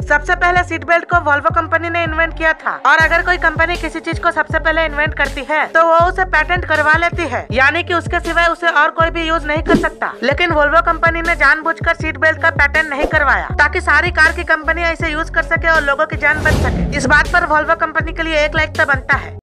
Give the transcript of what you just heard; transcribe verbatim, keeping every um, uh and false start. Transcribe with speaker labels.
Speaker 1: सबसे पहले seat belt को वोल्वो कंपनी ने इन्वेंट किया था और अगर कोई कंपनी किसी चीज को सबसे पहले इन्वेंट करती है तो वो उसे पेटेंट करवा लेती है, यानी कि उसके सिवाय उसे और कोई भी यूज नहीं कर सकता। लेकिन वोल्वो कंपनी ने जानबूझकर सीट बेल्ट का पेटेंट नहीं करवाया ताकि सारी कार की कंपनियां इसे यूज कर सके और लोगों की जान बच सके। इस बात पर वोल्वो कंपनी के लिए एक लाइक तो बनता है।